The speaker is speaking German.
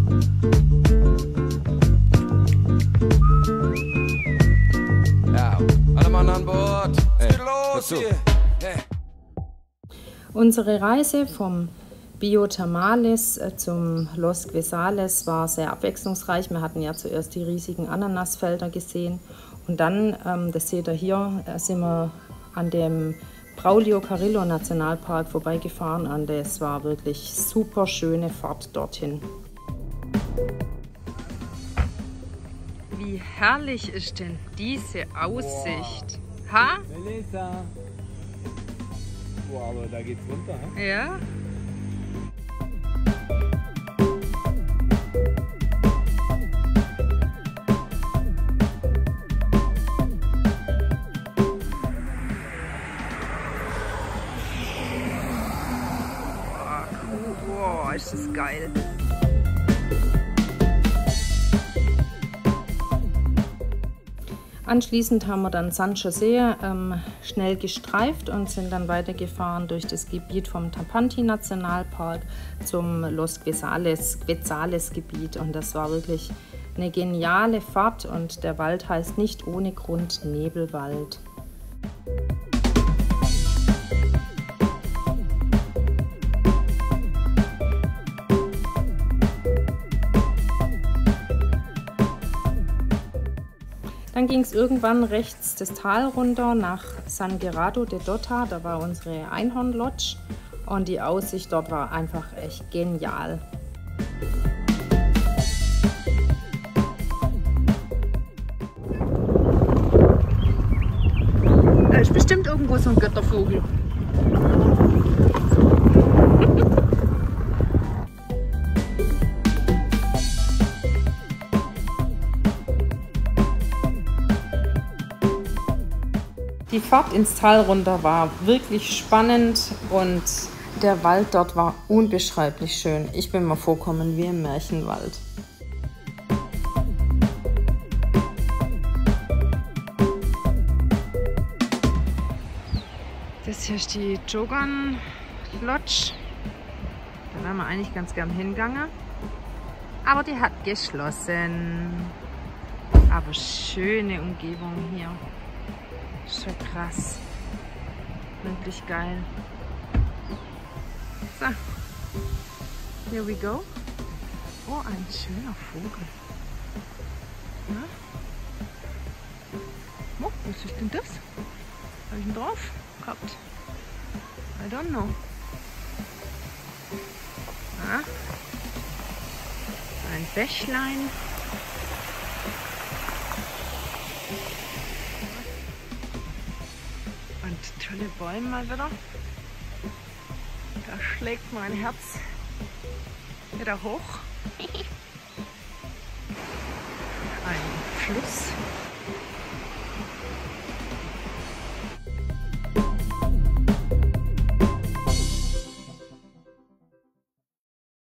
Ja, alle Mann an Bord. Hey, los hier. Hey. Unsere Reise vom Bio Thermalis zum Los Guesales war sehr abwechslungsreich. Wir hatten ja zuerst die riesigen Ananasfelder gesehen und dann, das seht ihr hier, sind wir an dem Braulio Carrillo Nationalpark vorbeigefahren und es war wirklich super schöne Fahrt dorthin. Wie herrlich ist denn diese Aussicht? Wow. Ha? Melissa. Boah, aber da geht's runter, ha? Ja. Boah, ist das geil. Anschließend haben wir dann San José schnell gestreift und sind dann weitergefahren durch das Gebiet vom Tapanti Nationalpark zum Los Guesales Gebiet. Und das war wirklich eine geniale Fahrt und der Wald heißt nicht ohne Grund Nebelwald. Dann ging es irgendwann rechts das Tal runter nach San Gerardo de Dota, da war unsere Einhorn-Lodge und die Aussicht dort war einfach echt genial. Da ist bestimmt irgendwo so ein Göttervogel. Die Fahrt ins Tal runter war wirklich spannend und der Wald dort war unbeschreiblich schön. Ich bin mir vorkommen wie im Märchenwald. Das hier ist die Jogan Lodge. Da wären wir eigentlich ganz gern hingegangen. Aber die hat geschlossen. Aber schöne Umgebung hier. Schon krass. Wirklich geil. So. Here we go. Oh, ein schöner Vogel. Ja? Oh, was ist denn das? Habe ich ihn drauf gehabt? I don't know. Ja? Ein Bächlein. Und tolle Bäume mal wieder. Da schlägt mein Herz wieder hoch. Ein Fluss.